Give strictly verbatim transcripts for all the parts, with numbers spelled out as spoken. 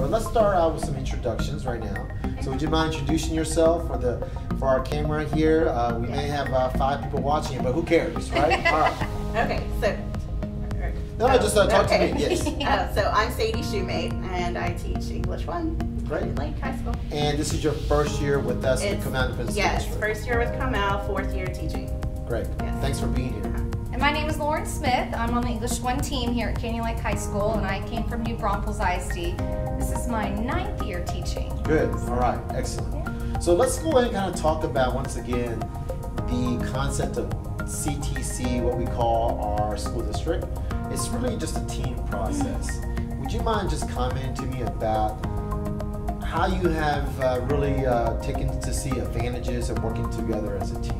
Well, let's start out with some introductions right now. So would you mind introducing yourself for the for our camera here? Uh, we may have uh, five people watching it, but who cares, right? All right. Okay, so. No, no, oh, just uh, talk okay. to me. Yes. uh, so I'm Sadie Shoemate, and I teach English one. Great. Lake High School. And this is your first year with us at It's- Comal Independent Yes, Schools, right? first year with Comal, fourth year teaching. Great. Yes. Thanks for being here. And my name is Lauren Smith. I'm on the English one team here at Canyon Lake High School, and I came from New Braunfels I S D. This is my ninth year teaching. Good. All right. Excellent. So let's go ahead and kind of talk about once again the concept of C T C, what we call our school district. It's really just a team process. Would you mind just commenting to me about how you have uh, really uh, taken to see advantages of working together as a team?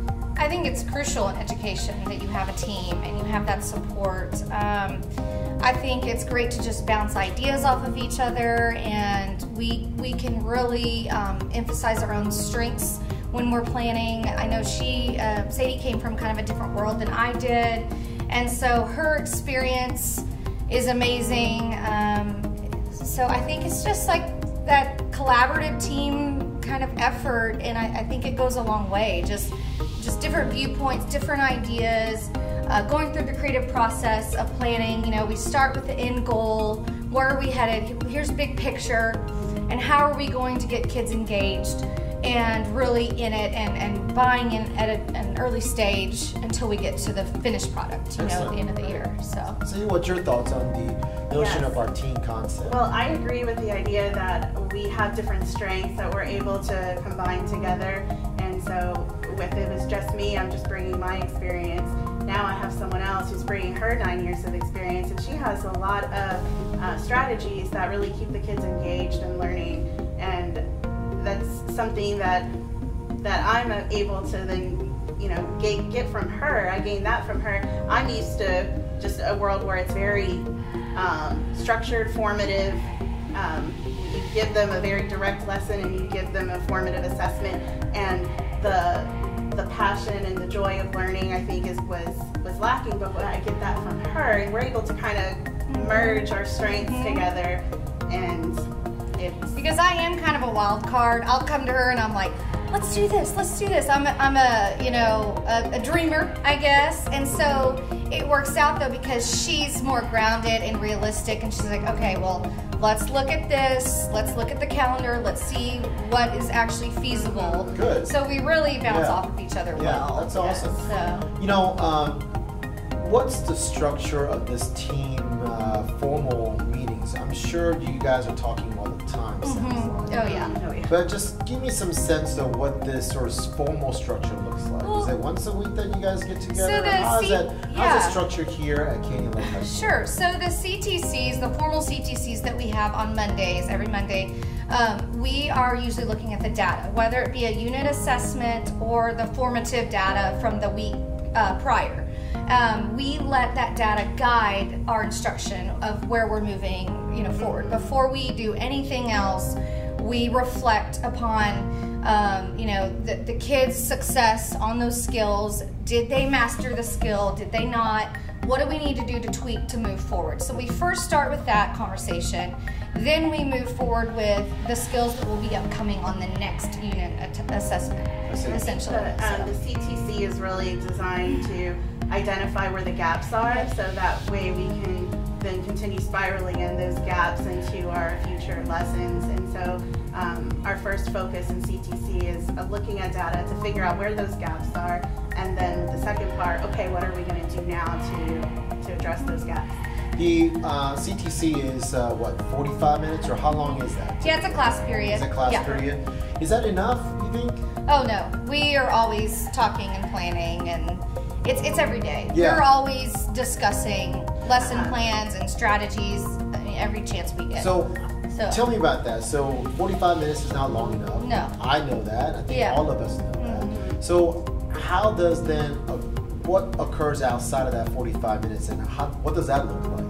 I think it's crucial in education that you have a team and you have that support. Um, I think it's great to just bounce ideas off of each other, and we we can really um, emphasize our own strengths when we're planning. I know she, uh, Sadie came from kind of a different world than I did, and so her experience is amazing. Um, so I think it's just like that collaborative team kind of effort, and I, I think it goes a long way. Just just different viewpoints, different ideas, uh, going through the creative process of planning. You know, we start with the end goal. Where are we headed? Here's big picture, and how are we going to get kids engaged and really in it and, and buying in at a, an early stage until we get to the finished product, you know, at the end of the year. So, So what's your thoughts on the notion Yes. of our team concept? Well, I agree with the idea that we have different strengths that we're able to combine together. And so if it was just me, I'm just bringing my experience. Now I have someone else who's bringing her nine years of experience, and she has a lot of uh, strategies that really keep the kids engaged and learning. And that's something that that I'm able to then, you know, get, get from her. I gain that from her. I'm used to just a world where it's very um, structured, formative. Um, you give them a very direct lesson, and you give them a formative assessment, and the the passion and the joy of learning, I think, is was was lacking. But when I get that from her, and we're able to kind of merge our strengths Mm-hmm. together, and it's because I am kind of a wild card, I'll come to her and I'm like, let's do this, let's do this. I'm a, I'm a you know, a, a dreamer, I guess. And so it works out though, because she's more grounded and realistic, and she's like, okay, well, let's look at this, let's look at the calendar, let's see what is actually feasible. Good. So we really bounce Yeah. off of each other Yeah, well. that's awesome. So, You know, um, what's the structure of this team uh, formal meetings? I'm sure you guys are talking all the time. sounds mhm. like. Oh yeah. oh yeah. But just give me some sense of what this sort of formal structure looks like. Well, is it once a week that you guys get together? the How is C- that? How's yeah. it structured here at Canyon Lake High School? Sure. So the C T Cs, the formal C T Cs that we have on Mondays, every Monday, um, we are usually looking at the data, whether it be a unit assessment or the formative data from the week uh, prior. Um, we let that data guide our instruction of where we're moving, you know, forward. Before we do anything else, we reflect upon, um, you know, the, the kids' success on those skills. Did they master the skill? Did they not? What do we need to do to tweak to move forward? So we first start with that conversation. Then we move forward with the skills that will be upcoming on the next unit at- assessment, see. essentially. The, um, the C T C is really designed to identify where the gaps are, so that way we can then continue spiraling in those gaps into our future lessons. And so um, our first focus in C T C is uh, looking at data to figure out where those gaps are, and then the second part, okay, what are we going to do now to, to address those gaps? The uh, C T C is uh, what, forty-five minutes, or how long is that? Yeah, it's a class period. It's a class Yeah. period. Is that enough, you think? Oh no, we are always talking and planning, and it's it's every day. Yeah. We're always discussing lesson Uh-huh. plans and strategies. I mean, every chance we get. So, So- tell me about that. So, forty-five minutes is not long enough. No. I know that. I think Yeah. all of us know that. So, how does then, uh, what occurs outside of that forty-five minutes, and how, what does that look like?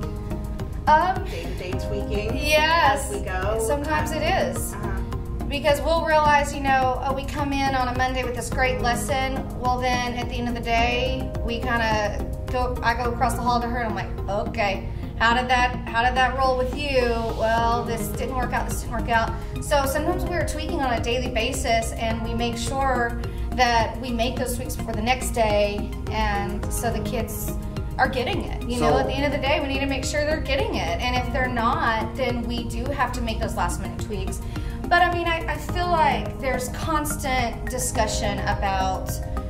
um, Day-to-day tweaking yes, as we go. sometimes it is. Uh-huh. Because we'll realize, you know, oh, we come in on a Monday with this great lesson. Well, then at the end of the day, we kind of go, I go across the hall to her and I'm like, okay, how did that how did that roll with you? Well, this didn't work out, this didn't work out. So sometimes we're tweaking on a daily basis, and we make sure that we make those tweaks for the next day, and so the kids are getting it. You So- know, at the end of the day, we need to make sure they're getting it. And if they're not, then we do have to make those last minute tweaks. But I mean, I, I feel like there's constant discussion about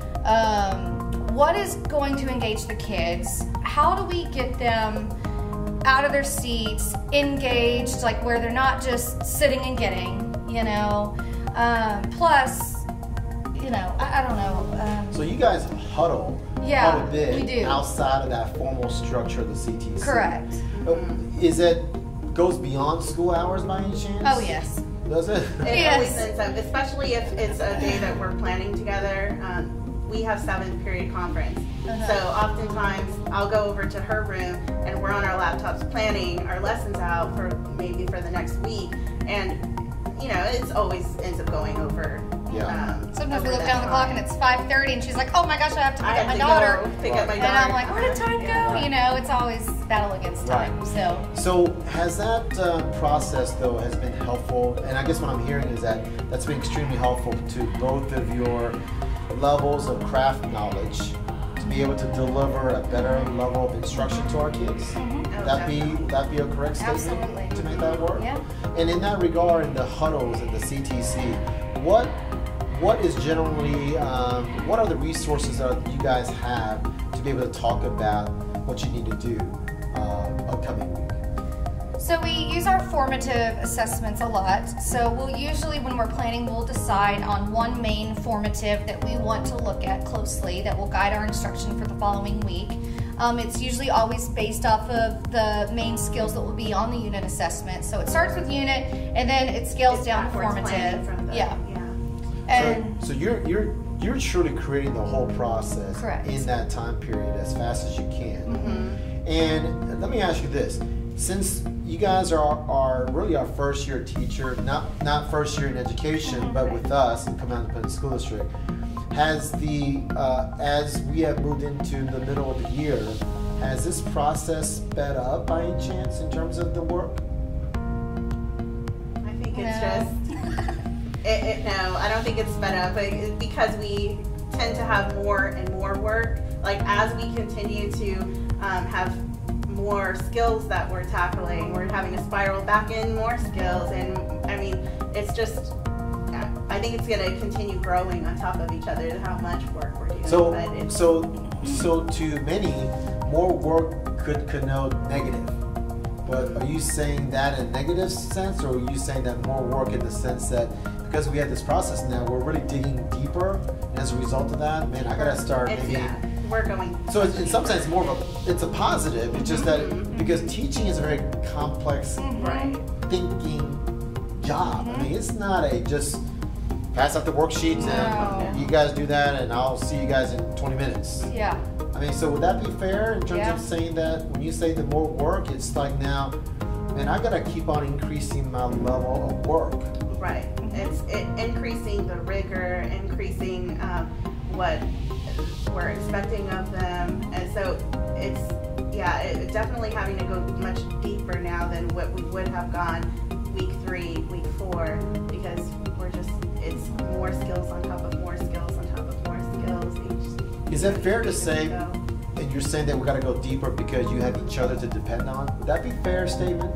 um, what is going to engage the kids. How do we get them out of their seats, engaged, like where they're not just sitting and getting, you know? Um, plus, you know, I, I don't know. Um, So you guys huddle Yeah, quite a bit we do. outside of that formal structure of the C T C. correct. Oh, Is it goes beyond school hours by any chance? Oh, yes. Does it? It Yes. always ends up, especially if it's a day that we're planning together. Um, we have seventh period conference. Uh-huh. So oftentimes I'll go over to her room and we're on our laptops planning our lessons out for maybe for the next week. And, you know, it's always ends up going over. Yeah. Um, Sometimes we over look that down the clock time. and it's five thirty, and she's like, "Oh my gosh, I have to pick I up have my to daughter." go pick up my Right. daughter. And I'm like, "Where did time go?" Yeah. You know, it's always battle against time. Right. So So has that uh, process though has been helpful? And I guess what I'm hearing is that that's been extremely helpful to both of your levels of craft knowledge to be able to deliver a better level of instruction to our kids. mhm. Oh, That be definitely. that be a correct statement Absolutely. to make that work? Yeah. And in that regard, in the huddles and the C T C, what what is generally um, what are the resources that you guys have to be able to talk about what you need to do uh, upcoming week? So we use our formative assessments a lot. So we'll usually, when we're planning, we'll decide on one main formative that we want to look at closely that will guide our instruction for the following week. Um, it's usually always based off of the main skills that will be on the unit assessment. So it starts with unit, and then it scales It's down to backwards planning formative. from the- Yeah. yeah. And so, so you're you're you're truly creating the whole process Correct. in that time period as fast as you can. Mhm. And let me ask you this: since you guys are are really our first year teacher, not not first year in education, but with us in Comal Independent School District, has the uh, as we have moved into the middle of the year, has this process sped up by any chance in terms of the work? I think it's No. just It, it, no, I don't think it's sped up but it- because we tend to have more and more work. Like as we continue to um, have more skills that we're tackling, we're having to spiral back in more skills, and I mean, it's just. I think it's going to continue growing on top of each other. How much work we're doing. So but it's, so so to many, more work could connote negative. But are you saying that in a negative sense, or are you saying that more work in the sense that because we have this process now, we're really digging deeper, and as a result of that, man, I gotta start it's, maybe. yeah, we're going. So it's, in some deeper. sense, more of a it's a positive. It's just that Mhm. because teaching is a very complex Right. thinking job. I mean, it's not a just pass out the worksheets and No. you guys do that, and I'll see you guys in twenty minutes. yeah. I mean, so would that be fair in terms Yeah. of saying that when you say the more work, it's like now, man, I gotta keep on increasing my level of work. Right. It's it, increasing the rigor, increasing um, what we're expecting of them, and so it's yeah, it, definitely having to go much deeper now than what we would have gone week three, week four, because we're just it's more skills on top of more skills on top of more skills. Each, Is that fair to each say, go. and you're saying that we gotta go deeper because you have each other to depend on? Would that be a fair statement?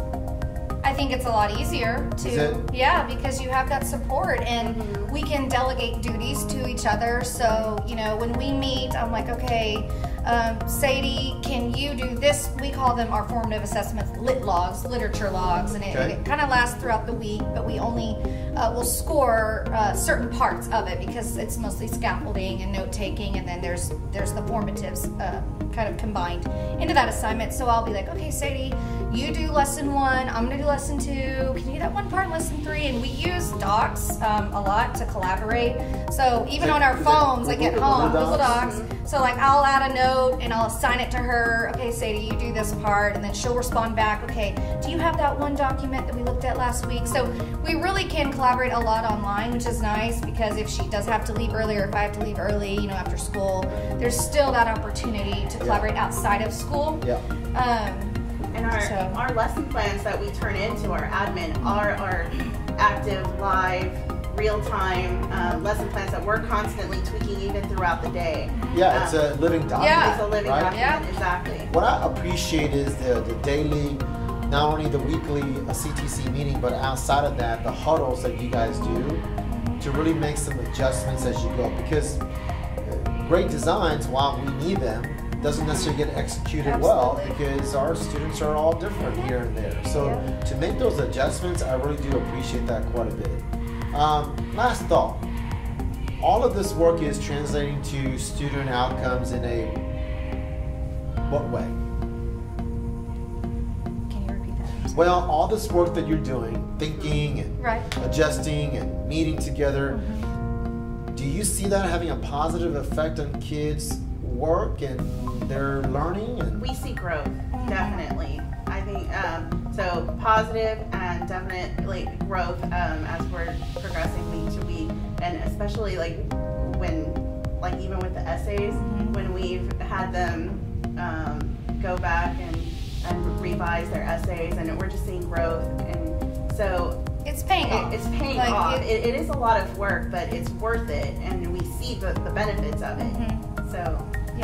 I think it's a lot easier to, Is it? yeah, because you have that support, and Mhm. we can delegate duties to each other. So, you know, when we meet, I'm like, okay, um, Sadie, can you do this? We call them our formative assessments, lit logs, literature logs, and it, Okay. it kind of lasts throughout the week, but we only uh, will score uh, certain parts of it because it's mostly scaffolding and note taking, and then there's there's the formatives uh, kind of combined into that assignment. So I'll be like, okay, Sadie, you do lesson one, I'm gonna do lesson two, can you do that one part in lesson three? And we use docs um, a lot to collaborate. So even Is on it- our is it phones, like at Google home, Docs? Google Docs. So like I'll add a note and I'll assign it to her. Okay, Sadie, you do this part, and then she'll respond back. Okay, do you have that one document that we looked at last week? So we really can collaborate a lot online, which is nice because if she does have to leave early, or if I have to leave early, you know, after school, there's still that opportunity to collaborate outside of school. Yeah. Um, And our, So- our lesson plans that we turn into our admin are our active, live, real-time um, lesson plans that we're constantly tweaking even throughout the day. Yeah, it's Um, a living document. Yeah. It's a living right? document, Yeah. exactly. What I appreciate is the, the daily, not only the weekly uh, C T C meeting, but outside of that, the huddles that you guys do to really make some adjustments as you go. Because uh, great designs, while we need them, doesn't necessarily get executed well Absolutely. because our students are all different here and there. So Yeah. to make those adjustments, I really do appreciate that quite a bit. Um, last thought. All of this work is translating to student outcomes in a what way? Can you repeat that? Well, all this work that you're doing, thinking and Right. adjusting and meeting together, do you see that having a positive effect on kids' work and their learning? And We see growth, definitely. I think um, so. Positive and definitely growth um, as we're progressing week to week, and especially like when, like even with the essays, Mhm. when we've had them um, go back and, and revise their essays, and we're just seeing growth, and so It's paying off. it, it's paying Like, off. it- It, it is a lot of work, but it's worth it, and we see the, the benefits of it. Mhm. So.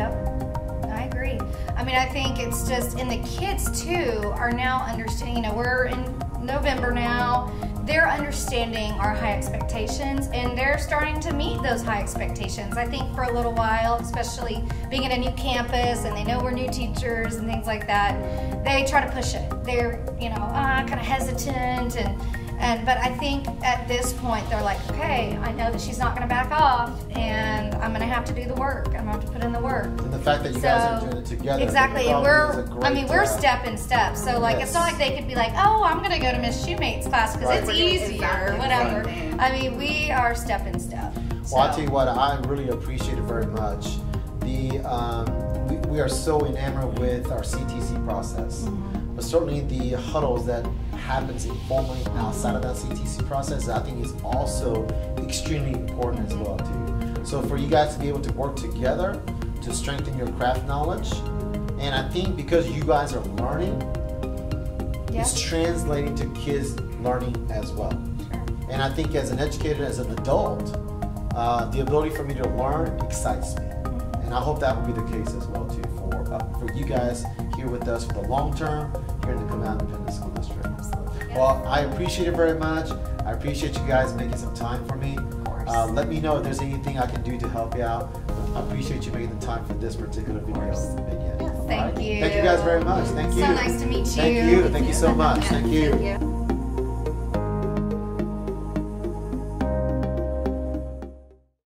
Yep, I agree. I mean, I think it's just, and the kids too are now understanding, you know, we're in November now, they're understanding our high expectations and they're starting to meet those high expectations. I think for a little while, especially being at a new campus and they know we're new teachers and things like that, they try to push it. They're, you know, uh, kind of hesitant and And, but I think at this point they're like, okay, I know that she's not going to back off, and I'm going to have to do the work. I'm going to have to put in the work. And the fact that you guys are doing it together. Exactly, and probably we're, is a great, I mean, we're uh, step in step. So like, Yes. it's not like they could be like, oh, I'm going to go to Miss Shoemate's class because Right. it's We're doing easier exactly or the whatever. same thing. I mean, we are step in step. Well, I'll So- tell you what, I really appreciate it very much. The um, we, we are so enamored with our C T C process, Mm-hmm. but certainly the huddles that happens informally outside of that C T C process, I think is also extremely important as well too. So for you guys to be able to work together to strengthen your craft knowledge, and I think because you guys are learning, Yeah. it's translating to kids learning as well. Sure. And I think as an educator, as an adult, uh, the ability for me to learn excites me. And I hope that will be the case as well too for uh, for you guys here with us for the long term here in the Comal Independent School District. Absolutely. Yeah. Well, I appreciate it very much. I appreciate you guys making some time for me. Of course. Uh, let me know if there's anything I can do to help you out. I appreciate you making the time for this particular video. course. Again. Yes. All Thank right? you. Thank you guys very much. Thank you. So nice to meet you. Thank you. Thank you so much. Yeah, Thank you. Thank you.